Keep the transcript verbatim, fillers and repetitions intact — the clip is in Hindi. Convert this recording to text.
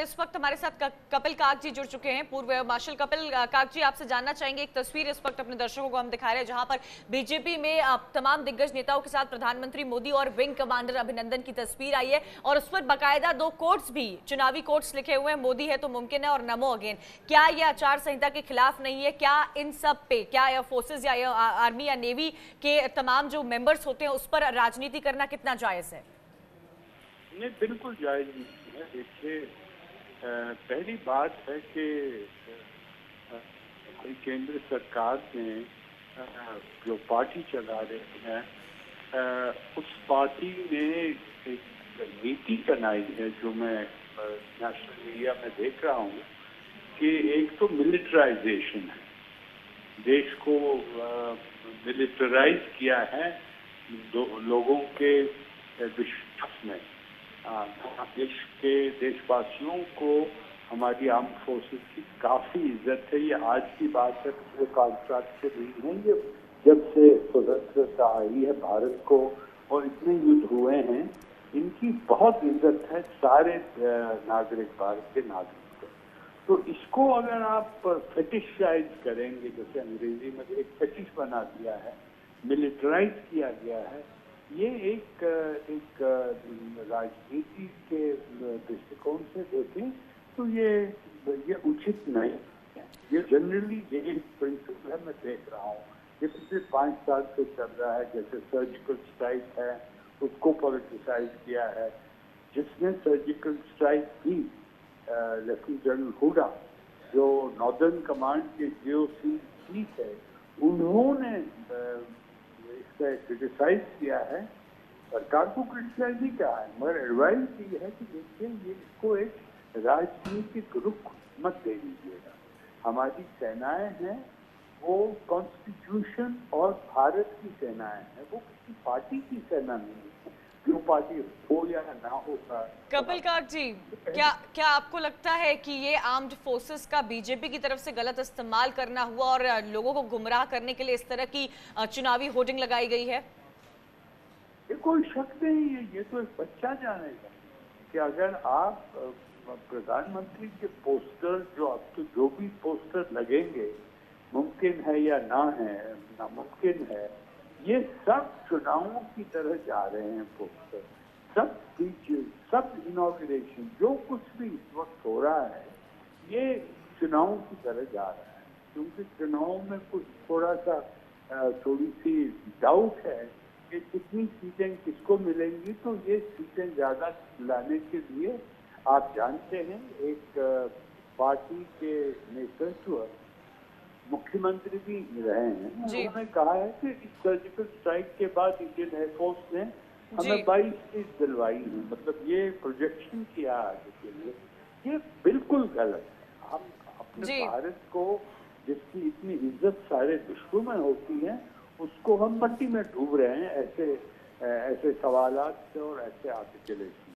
इस वक्त हमारे साथ क- कपिल काक जी जुड़ चुके हैं, पूर्व एयर मार्शल। कपिल अ, काक जी, आपसे जानना चाहेंगे, एक तस्वीर इस वक्त अपने दर्शकों को हम दिखा रहे हैं जहां पर बीजेपी में अ, तमाम दिग्गज नेताओं के साथ प्रधानमंत्री मोदी और विंग कमांडर अभिनंदन की तस्वीर आई है और उस पर बाकायदा दो कोट्स भी, चुनावी कोट्स लिखे हुए हैं, मोदी है तो मुमकिन है और नमो अगेन। क्या यह आचार संहिता के खिलाफ नहीं है? क्या इन सब पे, क्या एयर फोर्सेज या एयर आर्मी या नेवी के तमाम जो मेंबर्स होते हैं उस पर राजनीति करना कितना जायज है? नहीं, बिल्कुल जायज नहीं है। देखिए, अ, पहली बात है कि अ, हमारी केंद्र सरकार ने अ, जो पार्टी चला रहे हैं, अ, उस पार्टी ने एक नीति बनाई है जो मैं नेशनल मीडिया में देख रहा हूँ कि एक तो मिलिटराइजेशन है, देश को मिलिटराइज किया है लोगों के विश्वास में। आ, देश के देशवासियों को हमारी आर्म फोर्सेस की काफी इज्जत है। ये आज की बात है, पिछले कॉन्ट्रैक्ट से नहीं है। ये जब से स्वतंत्रता आई है भारत को और इतने युद्ध हुए हैं, इनकी बहुत इज्जत है सारे नागरिक, भारत के नागरिक को। तो इसको अगर आप फेटिशाइज करेंगे, जैसे अंग्रेजी में एक फेटिश बना दिया है, मिलिटराइज किया गया है, ये एक एक राजनीति के दृष्टिकोण से देखें तो ये ये उचित नहीं है। ये जनरली यही प्रिंसिपल है, मैं देख रहा हूँ ये पिछले पांच साल से चल रहा है। जैसे सर्जिकल स्ट्राइक है, उसको पॉलिटिसाइज किया है। जिसने सर्जिकल स्ट्राइक की, लेफ्टिनेंट जनरल हुडा, जो नॉर्दर्न कमांड के जीओसी चीफ है, उन्होंने इसका क्रिटिसाइज किया है। सरकार को क्रिटिसाइज नहीं किया है, मगर एडवाइस दी है कि देखिए ये इसको एक राजनीतिक रुख मत दे दीजिएगा। हमारी सेनाएं हैं वो कॉन्स्टिट्यूशन और भारत की सेनाएं हैं, वो किसी पार्टी की सेना नहीं है, जो पार्टी हो या ना हो। कपिल काक जी, क्या क्या आपको लगता है कि ये आर्म्ड फोर्सेस का बीजेपी की तरफ से गलत इस्तेमाल करना हुआ और लोगों को गुमराह करने के लिए इस तरह की चुनावी होर्डिंग लगाई गई है? ये कोई शक नहीं है, ये तो एक बच्चा जानेगा कि अगर आप प्रधानमंत्री के पोस्टर, जो आपके जो भी पोस्टर लगेंगे, मुमकिन है या ना है, नामुमकिन है, ये सब चुनावों की तरह जा रहे हैं पोस्टर। सब स्पीचेस, सब इनॉग्रेशन, जो कुछ भी इस वक्त हो रहा है, ये चुनावों की तरह जा रहा है। क्योंकि चुनाव में कुछ थोड़ा सा थोड़ी सी डाउट है कि कितनी सीटें किसको मिलेंगी। तो ये सीटें ज्यादा लाने के लिए आप जानते हैं एक पार्टी के नेतृत्व मुख्यमंत्री भी रहे हैं, उन्होंने कहा है कि इस सर्जिकल स्ट्राइक के बाद इंडियन एयरफोर्स ने हमें बाईस सीट दिलवाई है। मतलब ये प्रोजेक्शन किया आगे के लिए, ये बिल्कुल गलत है। हम अपने भारत को, जिसकी इतनी इज्जत सारे विश्व में होती है, उसको हम मट्टी में डूब रहे हैं ऐसे ऐसे सवालात से और ऐसे आर्टिकुलेशन।